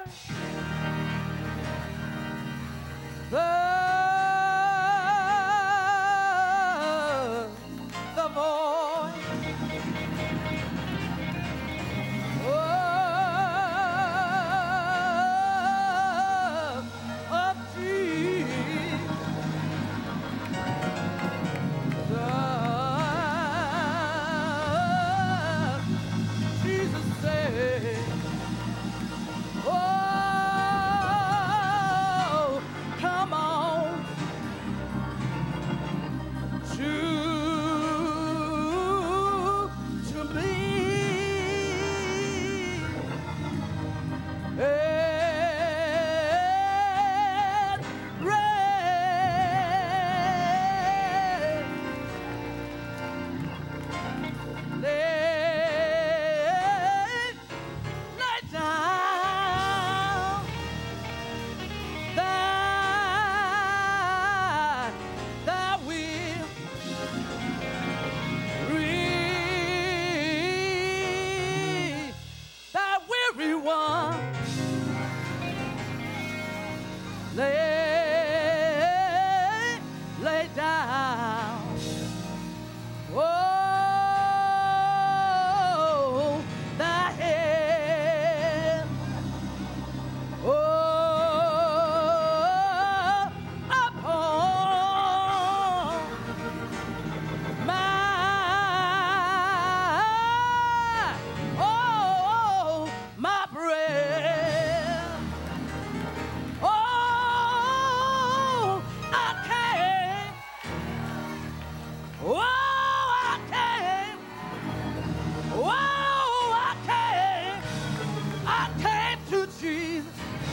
the voice of Jesus. Jesus said, oh, come on to me. And lay down thy will. Thy weary one, lay down. Oh, thy head, oh, upon my breast. Oh, I came. Oh, I came. Oh, I came. I came to Jesus.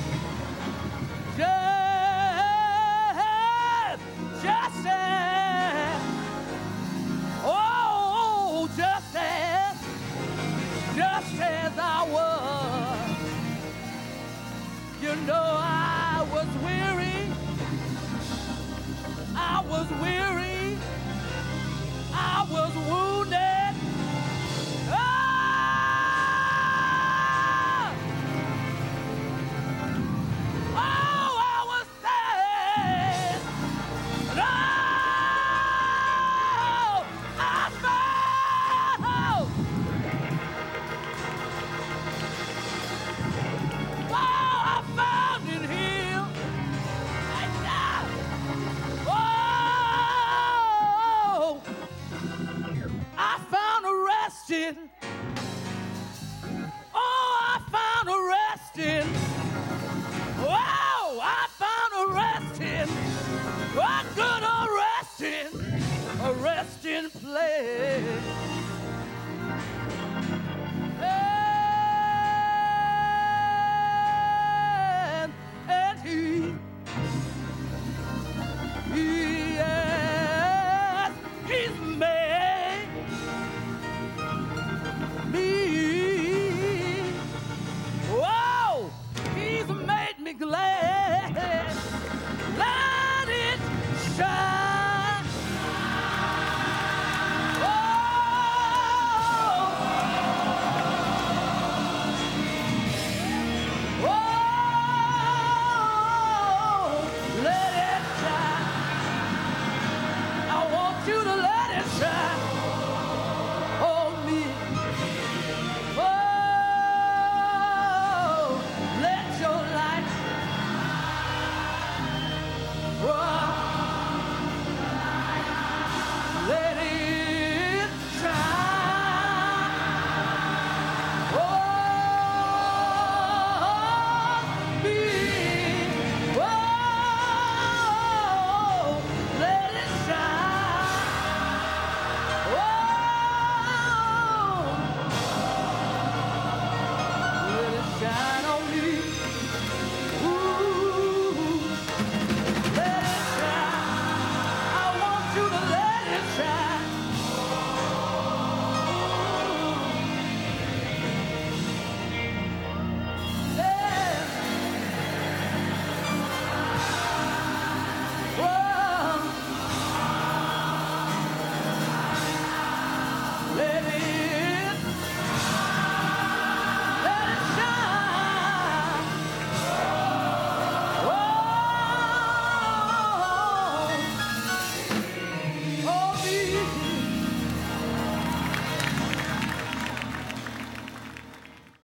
Just as, oh, just as I was. You know I was weary. I was weary.